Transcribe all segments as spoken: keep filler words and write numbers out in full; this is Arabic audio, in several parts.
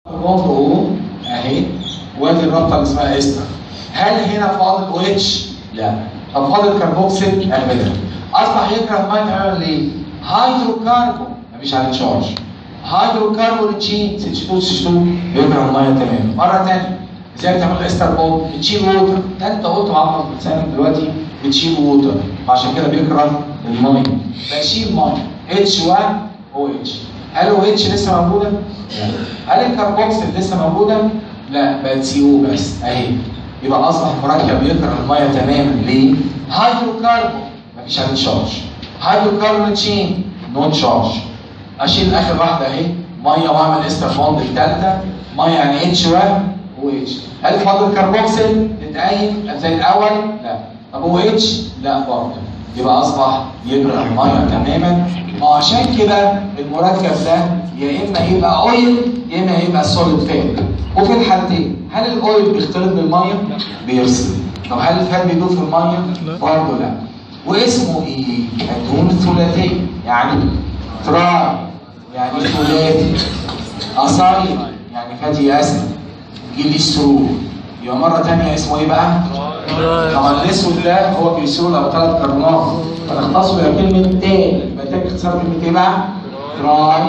بوند او اهي، وادي الرابطه اللي اسمها استر. هل هنا فاضل او اتش؟ لا. طب فاضل كربوكسيل؟ ابدا. اصبح يكره الميه تماما ليه؟ هيدروكربون مفيش عليه تشارج. هيدروكربون تشين اتش اتنين اتش اتنين يكره الميه تماما. مره ثانيه ازاي بتعمل استر بوند؟ بتشيل ووتر. ده انت قلت بعض لسانك دلوقتي بتشيل ووتر، عشان كده بيكره الميه. بشيل ميه اتش واحد او اتش. هل او اتش لسه موجوده؟ لا. هل الكربوكسيل لسه موجوده؟ لا، بقت سي او بس اهي. يبقى اصبح مركب يكره الميه تماما ليه؟ هيدروكربون مفيش عليه تشارج. هيدروكربون تشين نو تشارج. اشيل اخر واحده اهي ميه واعمل استر بوند الثالثه ميه يعني اتش واحد او اتش. هل فاضل كربوكسيل تتأين زي الاول؟ لا. طب او اتش؟ لا برضه. يبقى اصبح يكره الميه تماما. وعشان كده المركب ده يا اما يبقى اويل يا اما يبقى سوليد فات. وفي الحالتين هل الاويل بيختلط بالميه؟ بيرسل. طب هل الفات بيدوب في الميه؟ برضه لا. واسمه ايه؟ الدهون الثلاثيه، يعني تراي يعني ثلاثي، اصايل يعني فاتي اسيد، جليسرول. يبقى مره ثانيه اسمه ايه بقى؟ طبعا الاسود ده هو جليسرول او ثلاث كربونات، فنختصره الى كلمه تاني. يبقى تاني اختصار كلمه ايه بقى؟ تراي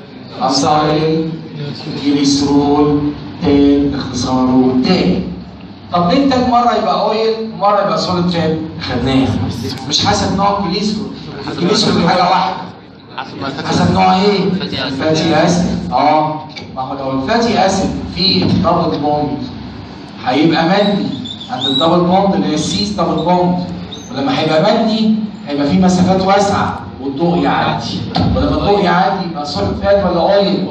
اصايل جليسرول تاني اختصاره تاني. طب ليه تاني مره يبقى اويل مره يبقى سوليد فات؟ خدناها. مش حسب نوع الجليسرول. الجليسرول حاجه واحده. حسب نوع ايه؟ فاتي اسيد. اه ما هو لو الفاتي اسيد فيه دبل بوند هيبقى مادي عند الدبل بوند اللي هي السيس دبل بوند، ولما هيبقى مادي هيبقى فيه مسافات واسعه والضوء يعدي، ولما الضوء يعدي يبقى سوليد فات ولا اويل؟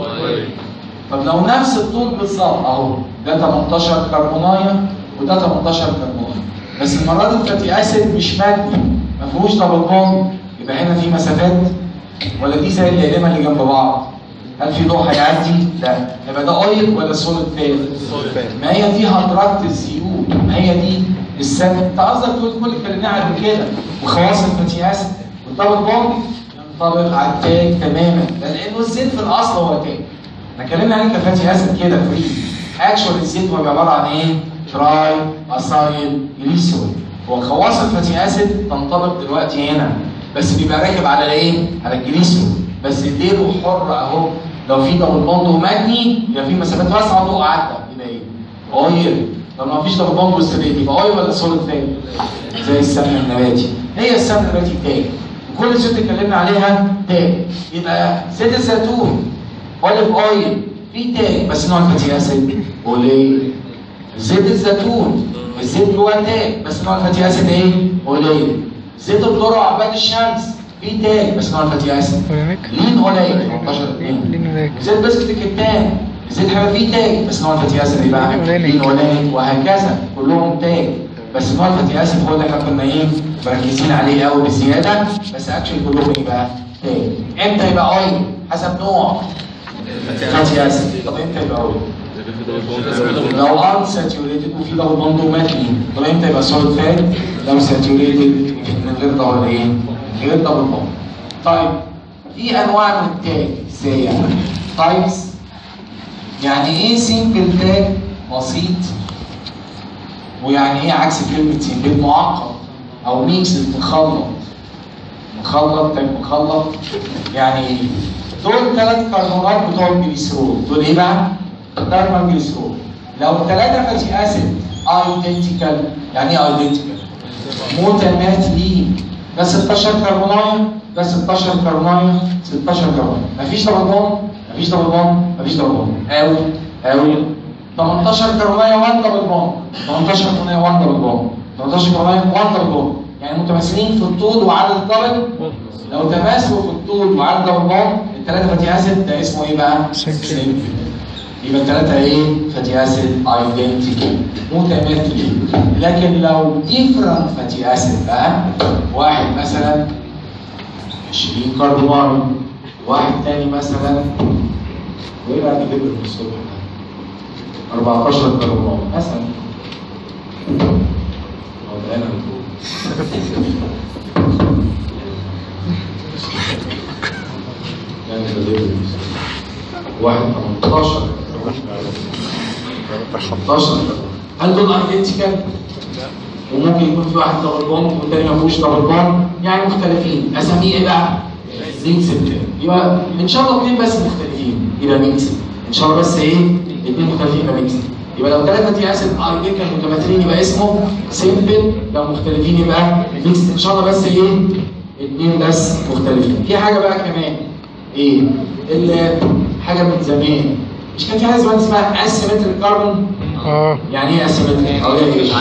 طب لو نفس الطول بالظبط اهو، ده تمنتاشر كربونايه وده تمنتاشر كربونايه، بس المره دي الفاتي اسيد مش مادي ما فيهوش دبل بوند، يبقى هنا في مسافات ولا دي زي الدائمه اللي جنب بعض؟ هل في ضوء هيعدي؟ لا. يبقى ده اويل ولا سوليد فات؟ ما هي دي هدرات السي او، ما هي دي السد. انت قصدك تقول كل اللي اتكلمناه قبل كده وخواص الفاتي اسيد والدبل بوند ينطبق على التاج تماما، لانه الزيت في الاصل هو تاج. احنا اتكلمنا عليه كفاتي اسيد كده فري. اكشوال الزيت هو عباره عن ايه؟ تراي اصايل جليسرول. هو خواص الفاتي اسيد تنطبق دلوقتي هنا، بس بيبقى راكب على الايه؟ على الجليسرول، بس ديله حر اهو. لو في دبل بوند ومادي يبقى في مسافات واسعه وضوء عدى يبقى ايه؟ اويل. طب ما فيش دبل بوند والثبات يبقى اويل ولا سوليد فات؟ زي السمن النباتي. هي السمن النباتي تاج، وكل الزيوت اللي اتكلمنا عليها تاج. يبقى زيت الزيتون اوليف اويل في تاج بس نوع الفاتي اسيد قليل. زيت الزيتون الزيت جواه تاج بس نوع الفاتي اسيد ايه؟ قليل. زيت الذره وعباد الشمس في تاج بس نوع الفاتي اسيد لين قليل تمنتاشر اتنين. زيت بسكت الكتان زيت حاجه فيه تاج بس نوع الفاتي اسيد يبقى لين قليل، وهكذا كلهم تاج بس نوع الفاتي اسيد هو اللي احنا كنا ايه مركزين عليه قوي بزياده، بس اكشلي كلهم يبقى تاج. امتى يبقى اويل؟ حسب نوع فاتي اسيد. طب امتى يبقى اويل؟ لو ان ساتيوريتد وفي دبل بوند ومادي. طب امتى يبقى سوليد فات؟ لو ساتيوريتد من غير دبل ايه؟ غير دبل بوند. طيب في انواع من التاج ازاي يعني؟ تايبس. يعني ايه سيمبل تاج؟ بسيط. ويعني ايه عكس كلمه سيمبل؟ معقد او ميكس مخلط. مخلط تاج مخلط يعني ايه؟ دول ثلاث كربونات بتوع الجليسرول، دول ايه بقى؟ كربون جليسرول. لو الثلاثه فاتي اسيد ايدنتيكال، يعني ايه ايدنتيكال؟ متماثلين، ده ستاشر كربونايه ده ستاشر كربونايه ستاشر كربونايه، مفيش دبل بوند مفيش دبل بوند مفيش دبل بوند قوي قوي. تمنتاشر كربونايه واحد دبل بوند، تمنتاشر كربونايه واحد دبل بوند، تمنتاشر كربونايه واحد دبل بوند، يعني متماثلين في الطول وعدد الدبل. لو تماثلوا في الطول وعدد دبل بوند الثلاثه فاتي اسيد ده اسمه ايه بقى؟ سيمبل. يبقى الثلاثه ايه؟ فاتي اسيد ايدنتيكال متماثلين. لكن لو ديفرنت فاتي اسيد بقى، واحد مثلا عشرين كربون، واحد تاني مثلا وايه بقى نجيب له الصبح اربعتاشر كربون مثلا. هو ده انا بقول يعني ده واحد تمنتاشر حداشر. هل دول ايدنتيكال؟ وممكن يكون في واحد دبل بوند والتاني ما فيهوش دبل بوند، يعني مختلفين. اساميه ايه بقى؟ ميكسد. يبقى ان شاء الله اثنين بس مختلفين يبقى ميكسد. ان شاء الله بس ايه؟ اثنين مختلفين يبقى ميكسد. يبقى لو ثلاثه فاتي اسيد ايدنتيكال متماثلين يبقى اسمه سيمبل، لو مختلفين يبقى ميكسد. ان شاء الله بس ايه؟ اثنين بس مختلفين. في حاجه بقى كمان ايه؟ حاجه من زمان، مش كان في حاجه زمان اسمها اسيمتريك كاربون؟ اه يعني ايه اسيمتريك؟ او ايه؟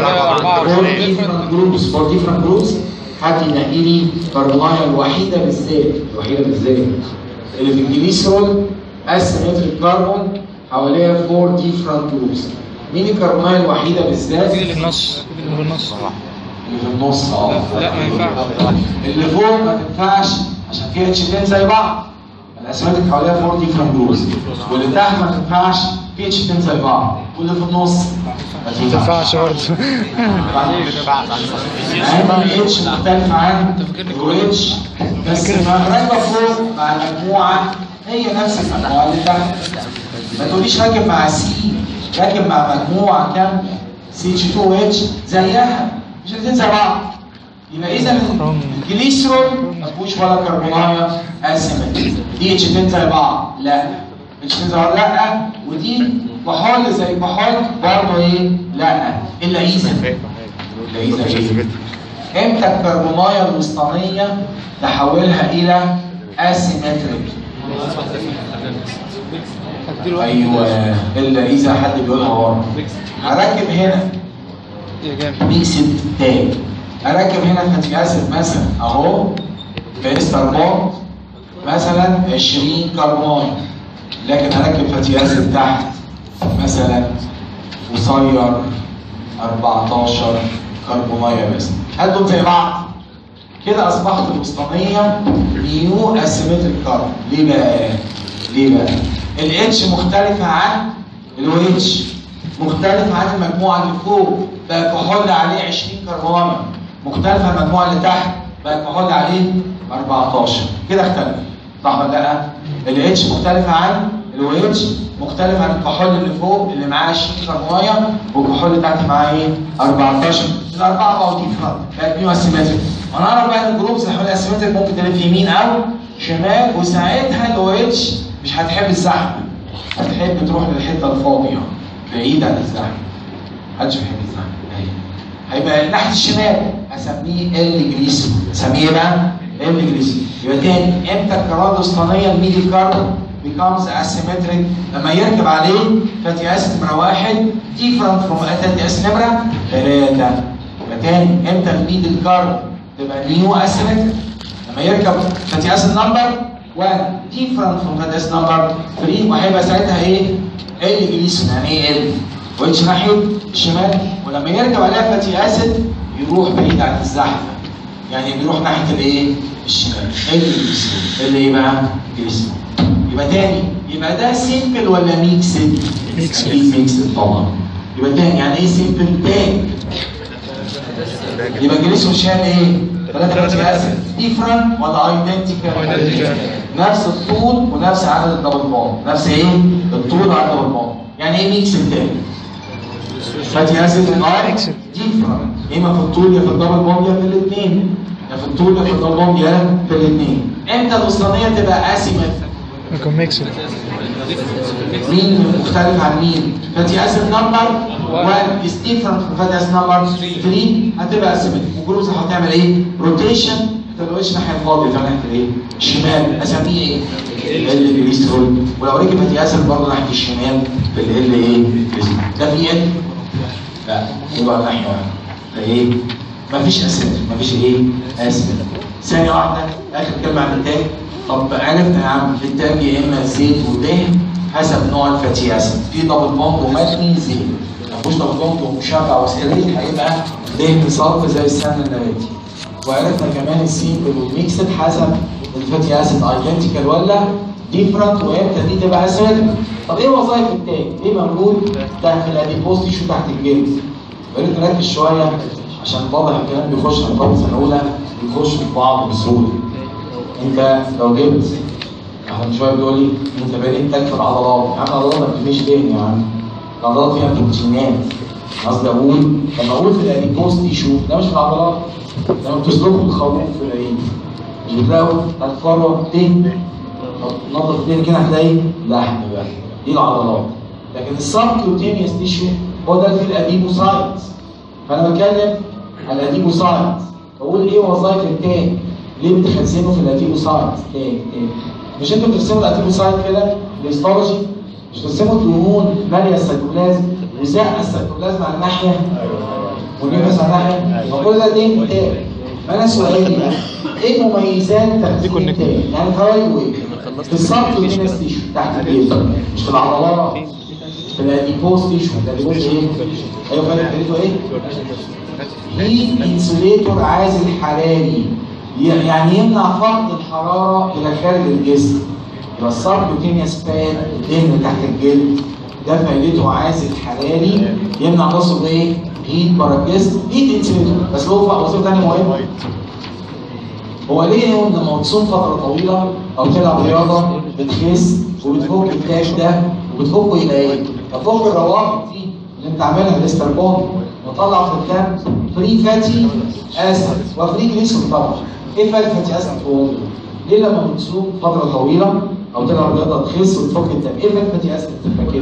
جروبس فور ديفرنت جروبس. حد ينقي لي الكربونايه الوحيده بالذات، الوحيده بالذات اللي في الجليسرول اسيمتريك كاربون حواليها فور ديفرنت جروبس. مين الكربونايه الوحيده بالذات؟ اللي في النص، اللي في النص. اللي في النص. اه لا ما ينفعش. اللي فوق ما تنفعش عشان فيها اتشين زي بعض. الاسيمتريك حواليها فور ديفرنت جروبس، واللي تحت ما تنفعش في اتشين زي بعض، واللي في النص ما تنفعش برضه. عندي اتش مختلف عن الاتش، بس راكبه فوق مع المجموعه هي نفس المجموعه اللي تحت. ما تقوليش راكب مع سي، راكب مع مجموعه كامله سي اتش اتنين اتش زيها، مش الاثنين زي بعض. يبقى اذا الجليسرول ما فيهوش ولا كربونايه اسيمتريك. دي اتش اتنين زي بعض؟ لا. اتش اتنين زي بعض؟ لا. ودي كحول زي كحول برضه ايه؟ لا. الا اذا الا اذا ايه؟ امتى الكربونايه الوسطانيه تحولها الى اسيمتريك؟ ايوه، الا اذا حد بيقولها ورا. هركب هنا ميكسد تاج، اركب هنا فاتي اسيد مثلا اهو باستر بوند مثلا عشرين كربونايه، لكن هركب فاتي اسيد تحت مثلا قصير أربعتاشر كربونايه بس. هل دول زي بعض؟ كده اصبحت الوسطانيه نيو اسيمتريك كاربون. ليه بقى؟ ليه بقى؟ الاتش مختلفه عن الواتش، مختلفه عن المجموعه اللي فوق، بقى كحول عليه عشرين كربونايه، مختلفه عن المجموعه اللي تحت، بقى كحول عليه أربعتاشر. كده اختلف، صح ولا لا؟ الاتش مختلفه عن الواتش، مختلف عن الكحول اللي فوق اللي معاه عشرين كربونايه، والكحول اللي تحت معاه ايه؟ أربعتاشر. الاربعه بقوا ديفرنت، بقت نيو اسيمتريك. وانا اعرف بقى ان الجروبس اللي حوالين اسيمتريك ممكن تلف يمين او شمال، وساعتها الواتش مش هتحب الزحمه، هتحب تروح للحته الفاضيه بعيد عن الزحمه. محدش بيحب الزحمه. هيبقى ناحيه الشمال هسميه ال جليسرول. اسميه ايه بقى؟ ال جليسرول. يبقى تاني، امتى الكربونايه الوسطانيه الميدل كاربون becomes asymmetric؟ لما يركب عليه فاتي اسيد نمره واحد different from فاتي اسيد نمره ثلاثه. يبقى تاني، امتى الميدل كاربون تبقى نيو اسيمتريك؟ لما يركب فاتي اسيد نمبر واحد different from فاتي اسيد نمبر ثلاثة، وهيبقى ساعتها ايه؟ ال جليسرول. يعني ايه ال؟ ويتش ناحيه الشمال، ولما يركب عليها فاتي اسيد يروح بعيد عن الزحمه، يعني بيروح ناحيه الايه؟ الشمال. ال جليسرول. اللي ايه بقى؟ جليسرول. يبقى تاني، يبقى ده سيمبل ولا ميكسد؟ ميكسد. ميكسد طبعا. يبقى تاني، يعني ايه سيمبل؟ تاج. يبقى جليسرول شال ايه؟ ثلاثة فاتي اسيد ديفرنت ولا ايدنتيكال؟ نفس الطول ونفس عدد الدبل بوند، نفس ايه؟ الطول وعدد الدبل بوند. يعني ايه ميكسد تاني؟ فاتي اسيد ديفرنت، يا اما في الطول يا في الدبل بوند يا في الاثنين، يا في الطول يا في الدبل بوند يا في الاثنين. امتى الوسطانيه تبقى اسيمتريك؟ يكون ميكسد. مين مختلف عن مين؟ فاتي اسيد نمبر واحد is different from فاتي اسيد نمبر ثلاثة، هتبقى اسيمتريك. والجروبس هتعمل ايه؟ روتيشن، ما تبقاش ناحيه الفاضيه، تبقى ناحيه الايه؟ الشمال. اسميه ايه؟ ال جليسرول. ولو ركب فاتي اسيد برضه ناحيه الشمال في ال ايه؟ ده في ال؟ لا، يبقى ناحيه واحده. ده ايه؟ مفيش اسيمتريك، مفيش ايه؟ اسيمتريك. ثانيه واحده، اخر كلمه عن التاج. طب عرفت يا عم التاج يا اما زيت ودهن حسب نوع الفاتي اسيد. في دبل بوند ومتني زيت، ما فيهوش دبل بوند ومشبع وسيريت هيبقى دهن صلب زي السمنه النباتي. وعرفنا كمان السيمبل والميكسد حسب الفاتي اسيد ايدنتيكال ولا ديفرنت، وامتى دي تبقى اسيمتريك. طب ايه وظائف التاج؟ ايه موجود تحت الاديبوز تيشو تحت الجلد؟ يا ريت نركز شويه عشان واضح الكلام بيخش على الطاقه سنه اولى بيخش في بعض بسهوله. انت لو جبت اهو واحد من شويه بيقول لي انت بنيت تاج في العضلات، يا عم العضلات ما بتبنيش دهن يا عم، العضلات فيها بروتينات. قصدي اقول لما اقول في الاديبوز تيشو ده مش في العضلات، لما بتسلكوا الخروف في العين مش بتلاقوا هتفرغ دهن، نظف الدهن كده هتلاقي لحم بقى، دي العضلات. لكن السبكيوتينيوس تيشو هو ده اللي فيه الاديبوسايتس. فانا بتكلم على الاديبوسايتس، بقول ايه وظائف التاج؟ ليه بتخزنه في الاديبوسايت؟ تاج تاج مش انتوا بترسموا الاديبوسايت كده الهيستولوجي؟ مش بترسموا الدهون ماليه السيتوبلازم وزق السيتوبلازم على الناحيه والنيوكليس على الناحيه؟ ما كل ده تاني تاج. فانا سؤالي بقى ايه مميزات تخزين التاج؟ يعني فوائده ايه؟ في السبكيوتينيوس تيشو تحت الجلد مش في العضلات، في الاديبوز تيشو. الاديبوز ايه؟ ايوه فاهم فكرته ايه؟ هيت انسوليتور عازل حراري، يعني يمنع فقد الحراره الى خارج الجسم. يبقى السبكيوتينيوس فات الدهن تحت الجلد ده فائدته عازل حراري يمنع نصب ايه؟ هيت بره الجسم، هيت انسوليتور. بس هو وظيفه ثانيه مهمه. هو ليه هو لما تصوم فتره طويله او تلعب رياضه بتخس وبتفك التاج ده وبتفكه الى ايه؟ بتفك الروابط دي اللي انت عاملها الاستربون وطلع في الدم فري فاتي اسيد وفري جليسرول طبعا. ايه فرق فاتي اسيد هو؟ ليه لما بتصوم فتره طويله او تلعب رياضه تخس وتفك الدم؟ ايه فرق فاتي اسيد تفكره؟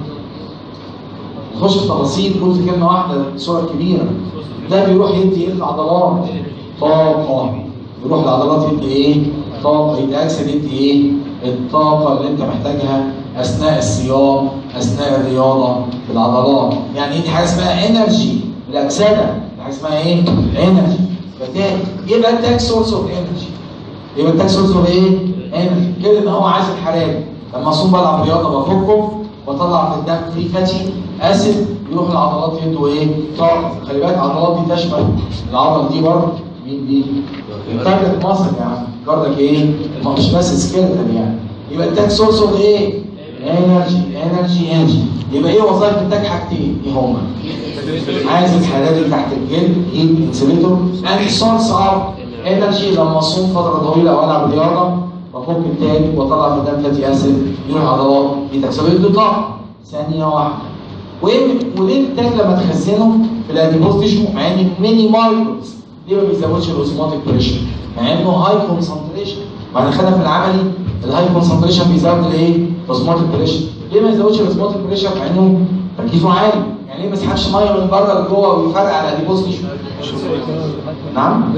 نخش في تفاصيل، قلت كلمه واحده صوره كبيره. ده بيروح يدي ايه في العضلات؟ طاقه. يروح العضلات يدي ايه؟ طاقه. يدي اكسد يدي ايه؟ الطاقه اللي انت محتاجها اثناء الصيام، اثناء الرياضه في العضلات. يعني دي حاجه اسمها انرجي الاكسده، حاجه اسمها ايه؟ انرجي. فبالتالي يبقى التاج سورس اوف انرجي. يبقى التاج سورس اوف ايه؟ انرجي. كده ان هو عازل حراري. لما اصوم بلعب رياضه بفكه واطلع في الدم فري فاتي اسيد يروح العضلات يدوا ايه؟ طاقه. خلي بالك العضلات دي تشمل العضله دي برضه مين دي؟ التارجت ماسل يا عم، جاردك ايه؟ ما مش بس سكيلتال يعني. يبقى التاج سورس اوف ايه؟ انرجي انرجي انرجي. يبقى ايه وظائف التاج؟ حاجتين، ايه هما؟ عازل حراري تحت الجلد، هيت انسوليتور، اند سورس اوف انرجي. لما اصوم فتره طويله او العب رياضه بفك التاج واطلع في الدم فاتي اسيد يروح العضلات يتكسب طاقه. ثانيه واحده. وليه التاج لما تخزنه في الاديبوز تيشو مع ان ميني مايكروز ليه ما بيزودش الاوزموتيك بريشر؟ مع انه هاي كونسنتريشن. بعد خدنا في العملي الهاي كونسنتريشن بيزود الايه؟ الاوزموتيك بريشر. ليه ما يزودش الاوزموتيك بريشر مع انه تركيزه عالي؟ يعني ليه ما يسحبش ميه من بره لجوه ويفرق على الاديبوز تيشو؟ نعم؟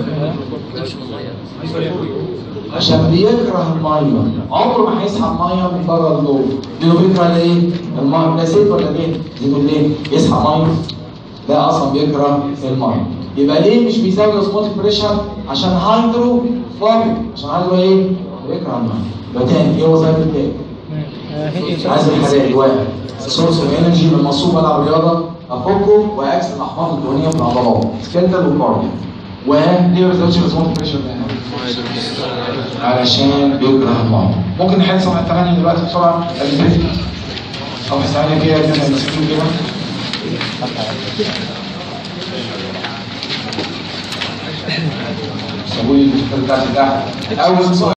عشان بيكره الميه، عمره ما هيسحب ميه من بره لجوه، لانه بيكره ايه؟ الميه. لا زيت ولا زيت؟ زيت ولا ايه؟ يسحب ميه؟ لا اصلا بيكره الميه. يبقى ليه مش بيزود الاوزموتيك بريشر؟ عشان هايدرو فوبيك، عشان هايدرو ايه؟ بيكره الميه. يبقى تاني ايه وظائف التاني؟ عايز الحراري واحد سورس اوف انرجي. لما اصوم العب رياضه افكه واكسر الاحماض الدهنيه في العضلات سكيلتال وكاردياك. وليه ما بيزودش الاوزموتيك بريشر؟ علشان بيكره الميه. ممكن نحل صفحه ثمانية دلوقتي بسرعه قبل صفحه ثمانية كده كده مسكين كده. سوي لي الكتاب بتاعتي ده اول سؤال.